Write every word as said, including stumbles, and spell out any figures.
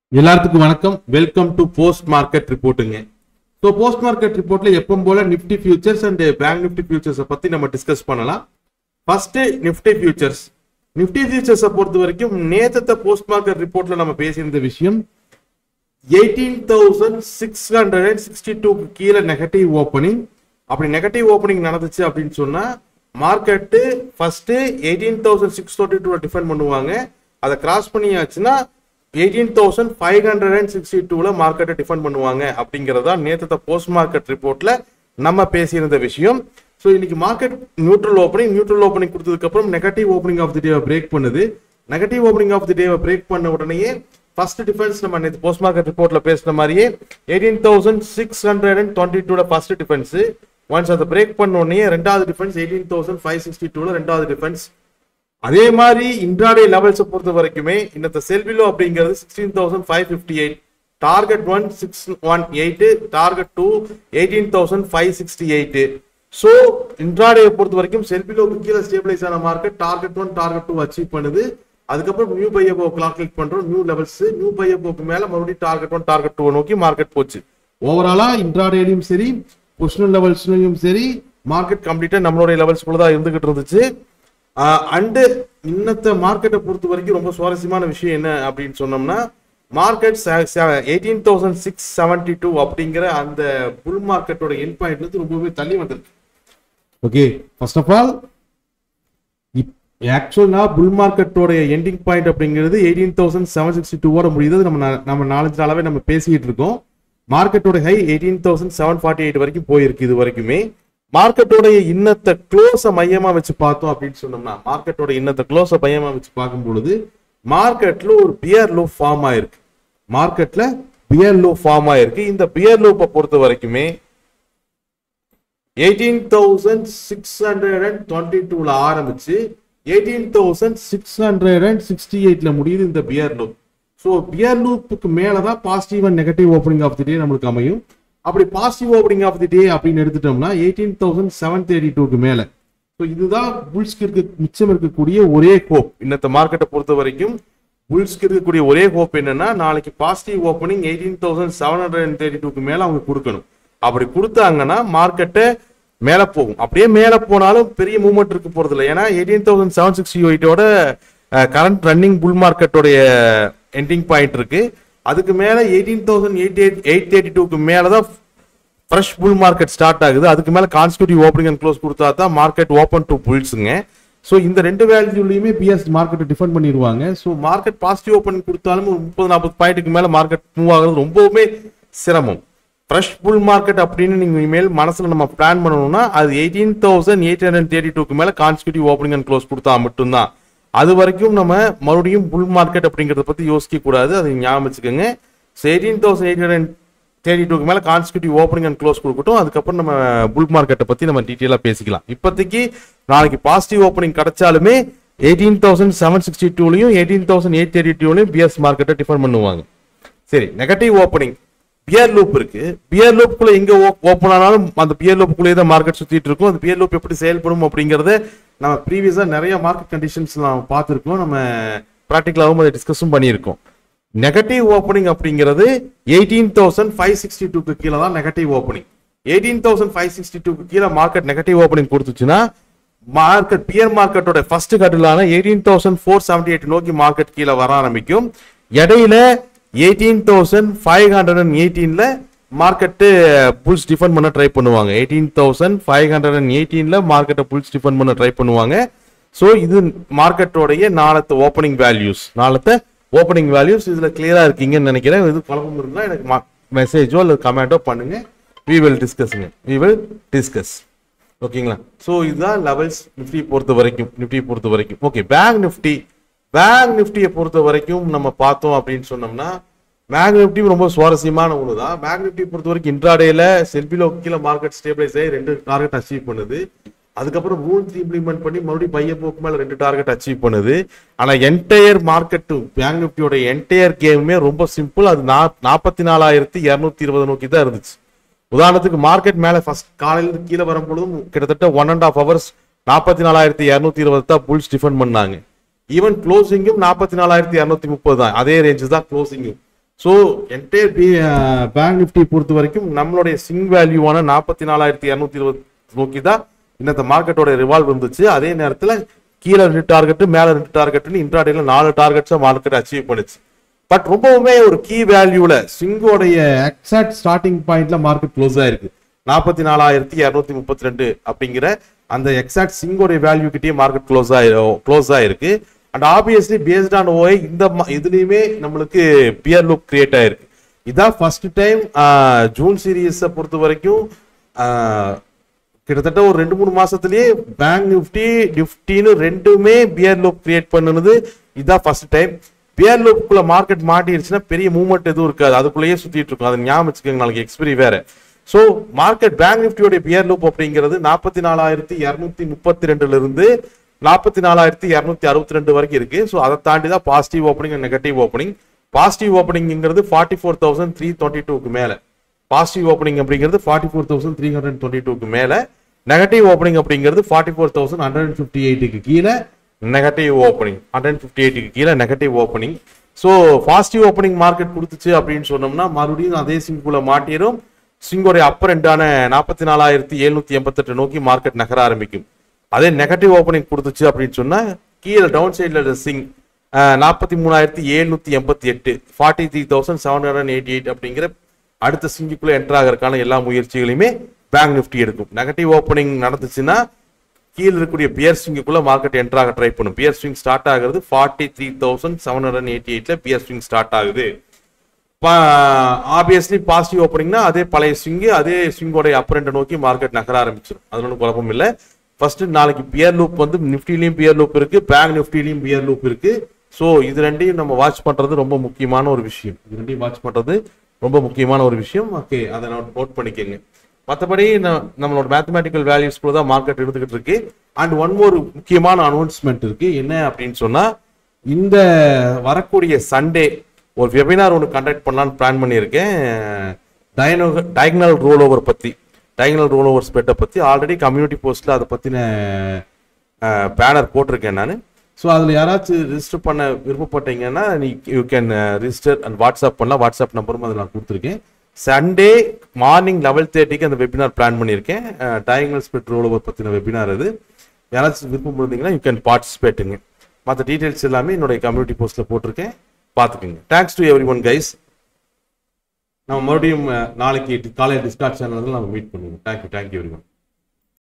எல்லாத்துக்கும் வணக்கம். Welcome to post market ரிப்போர்ட்டுங்க. ஸோ போஸ்ட் மார்க்கெட் ரிப்போர்ட்ல எப்பவும் போல Nifty futures and bank Nifty ஃபியூச்சர்ஸை பத்தி நம்ம டிஸ்கஸ் பண்ணலாம். First Nifty futures. நிஃப்டி ஃபியூச்சர்ஸை பொறுத்த வரைக்கும் நேற்று போஸ்ட் மார்க்கெட் ரிப்போர்ட்ல நம்ம பேசியிருந்த விஷயம் eighteen thousand six hundred and sixty டூக்கு கீழே நெகட்டிவ் ஓப்பனிங். அப்படி நெகட்டிவ் ஓப்பனிங் நடந்துச்சு அப்படின்னு சொன்னா market first eighteen thousand six thirty two defend பண்ணுவாங்க. அதை கிராஸ் பண்ணியாச்சுன்னா eighteen thousand five hundred and sixty டூல மார்க்கெட்டை டிஃபெண்ட் பண்ணுவாங்க அப்படிங்கிறதா நேற்று போஸ்ட் மார்க்கெட் ரிப்போர்ட்ல நம்ம பேசியிருந்த விஷயம். ஸோ இன்னைக்கு market neutral opening neutral opening கொடுத்ததுக்கு அப்புறம் நெகட்டிவ் ஓப்பனிங் ஆஃப் தி டேவை பிரேக் பண்ணுது. நெகட்டிவ் ஓப்பனிங் ஆஃப் தி டேவை பிரேக் பண்ண உடனேயே ஃபர்ஸ்ட் டிஃபென்ஸ் நம்ம நேற்று போஸ்ட் மார்க்கெட் ரிப்போர்ட்ல பேசின மாதிரியே eighteen thousand six hundred and twenty டூல ஃபர்ஸ்ட் டிஃபென்ஸ். ஒன்ஸ் அதை பிரேக் பண்ண உடனே ரெண்டாவது defence eighteen thousand five sixty டூல ரெண்டாவது டிஃபென்ஸ். அதே மாதிரி இன்ட்ராடே லெவல்ஸை பொறுத்த வரைக்குமே இன்னத்த செல்பிலோ அப்படிங்கிறது sixteen thousand five fifty eight, target one six one eight, target two eighteen thousand five sixty eight. So intraday பொறுத்த வரைக்கும் செல்பிலோக்கு கீழே ஸ்டேபிளைஸ் ஆன market target one target two achieve பண்ணுது. அதுக்கப்புறம் நியூ பை அபோவ் கிளிக் பண்றோம், new levels, new buy அபோவ்க்கு மேல மறுபடியும் டார்கெட் ஒன் டார்கெட் டூ நோக்கி மார்க்கெட் போச்சு. ஓவராலா இன்ட்ராடேலையும் சரி பொசிஷனல் லெவல்ஸ்லயும் சரி மார்க்கெட் கம்ப்ளீட்டா நம்மளுடைய லெவல்ஸ் கூட தான் இருந்துகிட்டு இருந்துச்சு. அண்டு இன்னத்த மார்க்கெட்டை பொறுத்த வரைக்கும் ரொம்ப சுவாரஸ்யமான விஷயம் என்ன அப்படின்னு சொன்னோம்னா market eighteen thousand six seventy two அப்படிங்கிற அந்த புல் மார்க்கெட்டோட எண்ட் பாயிண்ட்ல இருந்து ரொம்பவே தள்ளி வந்திருக்கு. ஓகே, ஃபர்ஸ்ட் ஆஃப் ஆல் ஆக்சுவலா புல் மார்க்கெட்டோட எண்டிங் பாயிண்ட் அப்படிங்கிறது எயிட்டீன் தௌசண்ட் செவன் சிக்ஸ்டி டூவோட முடியுது. நம்ம நம்ம நாலஞ்சு நாளாவே நம்ம பேசிக்கிட்டு இருக்கோம். மார்க்கெட்டோட high eighteen thousand seven forty eight வரைக்கும் போயிருக்கு. இது வரைக்குமே மார்க்கெட்டோடைய இன்னத்த க்ளோஸை மையமா வச்சு பார்த்தோம் அப்படின்னு சொன்னோம்னா மார்க்கெட்டோட இன்னத்த க்ளோஸை மையமா வச்சு பார்க்கும் பொழுது மார்க்கெட்ல ஒரு பியர் லூப் ஃபார்ம் ஆயிருக்கு. மார்க்கெட்ல பியர் லூப் ஃபார்ம் ஆயிருக்கு. இந்த பியர் லூப்பை பொறுத்த வரைக்குமே eighteen thousand six hundred and twenty டூல ஆரம்பிச்சு eighteen thousand six hundred and sixty எயிட்ல முடியுது இந்த பியர் லூப். ஸோ பியர் லூப்புக்கு மேலதான் positive and negative opening of the day நம்மளுக்கு அமையும். அப்படி positive opening of the day அப்படின்னு எடுத்துட்டோம்னா எயிட்டீன் தௌசண்ட் செவன் தேர்ட்டி டூக்கு மேல. ஸோ இதுதான் புல்ஸ்க்கு இருக்க மிச்சம் இருக்கக்கூடிய ஒரே ஹோப். இன்னத்த மார்க்கெட்டை பொறுத்த வரைக்கும் புல்ஸ்க்கு இருக்கக்கூடிய ஒரே ஹோப் என்னன்னா நாளைக்கு positive opening eighteen thousand seven hundred and thirty டூக்கு மேல அவங்க கொடுக்கணும். அப்படி கொடுத்தாங்கன்னா மார்க்கெட்டை மேல போகும். அப்படியே மேல போனாலும் பெரிய மூவ்மெண்ட் இருக்க போறது இல்லை. ஏன்னா எயிட்டீன் தௌசண்ட் செவன் சிக்ஸ்டி எயிட்டோட கரண்ட் ரன்னிங் புல் மார்க்கெட்டோடைய எண்டிங் பாயிண்ட் இருக்கு. அதுக்கு மேல eighteen thousand eight eight thirty டூக்கு மேலதான் ஃப்ரெஷ் புல் மார்க்கெட் ஸ்டார்ட் ஆகுது. அதுக்கு மேல கான்ஸ்டிடியூட்டிவ் ஓப்பனிங் அண்ட் க்ளோஸ் கொடுத்தா தான் மார்க்கெட் ஓப்பன் டு புல்ஸ்ங்க. ஸோ இந்த ரெண்டு வேல்யூலையுமே பிஎஸ் மார்க்கெட்டை டிஃபெண்ட் பண்ணிடுவாங்க. ஸோ மார்க்கெட் பாசிட்டிவ் ஓப்பனிங் கொடுத்தாலும் ஒரு முப்பது நாற்பது பாயிண்ட்டுக்கு மேல மார்க்கெட் மூவ் ஆகுறது ரொம்பவுமே சிரமம். ஃப்ரெஷ் புல் மார்க்கெட் அப்படின்னு நீங்க இனிமேல் மனசுல நம்ம பிளான் பண்ணணும்னா அது eighteen thousand eight hundred thirty டூக்கு மேல கான்ஸ்டிடியூட்டிவ் ஓப்பனிங் அண்ட் க்ளோஸ் கொடுத்தா மட்டும்தான். அது வரைக்கும் நம்ம மறுபடியும் புல் மார்க்கெட் அப்படிங்கறத பத்தி யோசிக்க கூடாது. அதை ஞாபகம் வச்சுக்கோங்க. Eighteen thousand eight hundred thirty டூக்கு மேல கான்ஸ்டிடியூட்டிவ் ஓப்பனிங் அண்ட் க்ளோஸ் கொடுக்கட்டும். அதுக்கப்புறம் நம்ம புல் மார்க்கெட்டை பத்தி நம்ம டீட்டெயிலா பேசிக்கலாம். இப்போதைக்கு நாளைக்கு பாசிட்டிவ் ஓப்பனிங் கிடைச்சாலுமே எயிட்டீன் தௌசண்ட் செவன் சிக்ஸ்டி டூலையும் எயிட்டீன் தௌசண்ட் எயிட் தேர்ட்டி டூலையும் பிஎஸ் மார்க்கெட்டை டிஃபெண்ட் பண்ணுவாங்க. சரி, நெகட்டிவ் ஓப்பனிங் பியர் லூப் இருக்கு. பியர் லூப்புக்குள்ள எங்க ஓப்பன் ஆனாலும் அந்த பியர் லூப்புக்குள்ளே தான் மார்க்கெட் சுத்திட்டு இருக்கும். அந்த பியர் லூப் எப்படி செயல்படும் அப்படிங்கறத நம்ம ப்ரீவியஸா நிறைய மார்க்கெட் கண்டிஷன்ஸ் நம்ம பார்த்துருக்கோம். நம்ம ப்ராக்டிகலாகவும் அதை டிஸ்கஸும் பண்ணியிருக்கோம். நெகட்டிவ் ஓப்பனிங் அப்படிங்கிறது எயிட்டீன் தௌசண்ட் ஃபைவ் சிக்ஸ்டி டூக்கு கீழே தான் negative opening. Eighteen thousand five sixty டூக்கு கீழே மார்க்கெட் நெகட்டிவ் ஓப்பனிங் கொடுத்துச்சுன்னா மார்க்கெட் பியர் மார்க்கெட்டோட ஃபர்ஸ்ட் கட்டிலான eighteen thousand four seventy eight நோக்கி மார்க்கெட் கீழே வர ஆரம்பிக்கும். இடையில eighteen thousand five hundred and எயிட்டீன்ல மார்க்கெட்டு புல்ஸ் டிஃபெண்ட் பண்ண ட்ரை பண்ணுவாங்க. Eighteen thousand five hundred and எயிட்டீன்ல மார்க்கெட்டை புல்ஸ் டிஃபெண்ட் பண்ண ட்ரை பண்ணுவாங்க. ஸோ இது மார்க்கெட்டோடைய நாளത്തെ ஓப்பனிங் வேல்யூஸ். நாளത്തെ ஓப்பனிங் வேல்யூஸ் இதுல கிளியரா இருக்கீங்கன்னு நினைக்கிறேன். இது குழப்பம் இருந்தா எனக்கு மெசேஜோ அல்லது கமெண்டோ பண்ணுங்க. வி வில் டிஸ்கஸ்ங்க வி வில் டிஸ்கஸ் ஓகேங்களா. ஸோ இதுதான் லெவல்ஸ் நிஃப்டி பொறுத்த வரைக்கும் நிஃப்டி பொறுத்த வரைக்கும் ஓகே. பேங்க் நிஃப்டி பேங்க் நிஃப்டியை பொறுத்த வரைக்கும் நம்ம பார்த்தோம் அப்படின்னு சொன்னோம்னா பேங்க் நிஃப்டி ரொம்ப சுவாரஸ்யமான ஒன்று தான். பேங்க் நிஃப்டி பொறுத்த வரைக்கும் இன்ட்ராடேல செல்பிலோ கீழே மார்க்கெட் ஸ்டேபிளைஸ் ஆகி ரெண்டு டார்கெட் அச்சீவ் பண்ணுது. அதுக்கப்புறம் ரூல்ஸ் இம்ப்ளிமெண்ட் பண்ணி மறுபடியும் பைய போக்கு மேல ரெண்டு டார்கெட் அச்சீவ் பண்ணுது. ஆனா என்டையர் மார்க்கெட் பேங்க் நிஃப்டியோட என்டையர் கேமுமே ரொம்ப சிம்பிள். அது நாற்பத்தி நாலாயிரத்தி இருநூத்தி இருபது நோக்கி தான் இருந்துச்சு. உதாரணத்துக்கு மார்க்கெட் மேல ஃபர்ஸ்ட் காலையில கீழே வரும்பொழுதும் கிட்டத்தட்ட ஒன் அண்ட் ஆஃப் ஹவர்ஸ் நாற்பத்தி நாலாயிரத்தி இருநூத்தி இருபது தான் புல்ஸ் டிஃபெண்ட் பண்ணாங்க. ஈவன் க்ளோசிங்கும் நாற்பத்தி நாலாயிரத்தி இருநூத்தி முப்பது தான். அதே ரேஞ்சு தான் க்ளோசிங்கும். ஸோ என்டையர் பேங்க் நிஃப்டி பொறுத்த வரைக்கும் நம்மளுடைய சிங் வேல்யூவான நாற்பத்தி நாலாயிரத்தி இரநூத்தி இருபது நோக்கி தான் இந்த மார்க்கெட்டோட ரிவால்வ் இருந்துச்சு. அதே நேரத்தில் கீழே ரெண்டு டார்கெட் மேலே ரெண்டு டார்கெட்னு இன்ட்ராடேல நாலு டார்கெட்ஸை மார்க்கெட் அச்சீவ் பண்ணுச்சு. பட் ரொம்பவுமே ஒரு கீ வேல்யூல சிங்கோடைய எக்ஸாக்ட் ஸ்டார்டிங் பாயிண்ட்ல மார்க்கெட் க்ளோஸ் ஆயிருக்கு. நாற்பத்தி நாலாயிரத்தி இரநூத்தி முப்பத்தி ரெண்டு அப்படிங்கிற அந்த எக்ஸாக்ட் சிங்கோடைய வேல்யூ கிட்டே மார்க்கெட் க்ளோஸ் ஆயிரும் க்ளோஸ் ஆயிருக்கு. And obviously based on OI இந்த இதுலயுமே நம்மளுக்கு பியர் லூப் கிரியேட் ஆயிருக்கு. இதான் ஃபர்ஸ்ட் டைம் ஜூன் சீரீஸை பொறுத்த வரைக்கும் கிட்டத்தட்ட ஒரு ரெண்டு மூணு மாசத்துலயே பேங்க் நிஃப்டி நிஃப்டின்னு ரெண்டுமே பியர் லூப் கிரியேட் பண்ணுனது இதான் ஃபர்ஸ்ட் டைம். பியர் லூப்புக்குள்ள மார்க்கெட் மாட்டிடுச்சுன்னா பெரிய மூவ்மெண்ட் எதுவும் இருக்காது, அதுக்குள்ளேயே சுத்திட்டு இருக்கும். அதை ஞாபகம் வச்சுக்கோங்க, நாளைக்கு எக்ஸ்பிரி வேற. ஸோ மார்க்கெட் பேங்க் நிஃப்டியோட பியர் லூப் அப்படிங்கிறது நாற்பத்தி நாலாயிரத்தி இரநூத்தி முப்பத்தி ரெண்டுல இருந்து நாற்பத்தி நாலாயிரத்தி இரநூத்தி அறுபத்தி ரெண்டு வரைக்கும் இருக்கு. ஸோ அதை தாண்டி தான் positive opening and negative opening. Positive ஓப்பனிங்கிறது forty four thousand three twenty டூக்கு மேல. பாசிட்டிவ் ஓப்பனிங் அப்படிங்கிறது forty four thousand three hundred twenty டூக்கு மேல. நெகட்டிவ் ஓப்பனிங் அப்படிங்கிறது forty four thousand hundred fifty எயிட்டுக்கு கீழே நெகட்டிவ் ஓப்பனிங். ஹண்ட்ரட் ஃபிஃப்டி எயிட்டுக்கு கீழே negative opening. So positive opening market கொடுத்துச்சு அப்படின்னு சொன்னோம்னா மறுபடியும் அதே சிங்குள்ள மாட்டிடும். சிங்கோடைய அப்பர் எண்டான நாற்பத்தி நாலாயிரத்தி எழுநூத்தி எண்பத்தெட்டு நோக்கி மார்க்கெட் நகர ஆரம்பிக்கும். அதே நெகட்டிவ் ஓப்பனிங் கொடுத்துச்சு அப்படின்னு சொன்னா கீழே டவுன் சைட்ல சிங் நாற்பத்தி மூணாயிரத்தி எழுநூத்தி எண்பத்தி எட்டு forty three thousand seven hundred eighty eight அப்படிங்கிற அடுத்த சிங்குக்குள்ள என்டர் ஆகிறதுக்கான எல்லா முயற்சிகளையுமே பேங்க் நிஃப்டி எடுக்கும். நெகட்டிவ் ஓப்பனிங் நடந்துச்சுன்னா கீழே இருக்கக்கூடிய பியர் ஸ்விங்குக்குள்ள மார்க்கெட் என்டர் ஆக ட்ரை பண்ணும். பியர் ஸ்விங் ஸ்டார்ட் ஆகுறது forty three thousand seven hundred eighty எயிட்ல பியர் ஸ்விங் ஸ்டார்ட் ஆகுது. ஆப்வியஸ்லி பாசிட்டிவ் ஓப்பனிங்னா அதே பழைய ஸ்விங்கு அதே ஸ்விங்கோடைய அப்பரண்ட நோக்கி மார்க்கெட் நகர ஆரம்பிச்சிடும். அது ஒன்றும் குழப்பம் இல்லை. ஃபர்ஸ்ட் நாளைக்கு பியர் லூப் வந்து நிஃப்டிலையும் பியர் லூப் இருக்கு, பேங்க் நிஃப்டிலையும் பியர் லூப் இருக்கு. ஸோ இது ரெண்டையும் நம்ம வாட்ச் பண்றது ரொம்ப முக்கியமான ஒரு விஷயம். இது ரெண்டையும் வாட்ச் பண்றது ரொம்ப முக்கியமான ஒரு விஷயம். ஓகே, அதை நான் நோட் பண்ணிக்கோங்க. மற்றபடி நம்மளோட மேத்தமேட்டிக்கல் வேல்யூஸ் கூட தான் மார்க்கெட் எடுத்துக்கிட்டு இருக்கு. அண்ட் ஒன் மோர் முக்கியமான அனௌன்ஸ்மெண்ட் இருக்கு. என்ன அப்படின்னு சொன்னா இந்த வரக்கூடிய சண்டே ஒரு வெபினார் ஒன்று கண்டக்ட் பண்ணலான்னு பிளான் பண்ணியிருக்கேன். டயனோ டயகனல் ரோல் ஓவர் பற்றி டயகனல் ரோல் ஓவர் ஸ்பெட்டை பற்றி ஆல்ரெடி கம்யூனிட்டி போஸ்ட்டில் அதை பற்றின பேனர் போட்டிருக்கேன் நான். ஸோ அதில் யாராச்சும் ரிஜிஸ்டர் பண்ண விருப்பப்பட்டீங்கன்னா நீ you can register and WhatsApp பண்ணலாம். வாட்ஸ்அப் நம்பரும் அதில் நான் கொடுத்துருக்கேன். சண்டே மார்னிங் லெவல் தேர்ட்டிக்கு அந்த வெபினார் பிளான் பண்ணியிருக்கேன். டயகனல் ஸ்பெட் ரோல் ஓவர் பற்றின வெபினார் அது. யாராச்சும் விருப்பம் இருந்தீங்கன்னா யூ கேன் பார்ட்டிசிபேட்டுங்க. மற்ற டீட்டெயில்ஸ் எல்லாமே என்னுடைய கம்யூனிட்டி போஸ்ட்டில் போட்டிருக்கேன், பார்த்துக்குங்க. Thanks to everyone guys. நம்ம மறுபடியும் நாளைக்கு காலையில் டிஸ்கார்ட் சேனல் நம்ம மீட் பண்ணுவோம். Thank you thank you every one.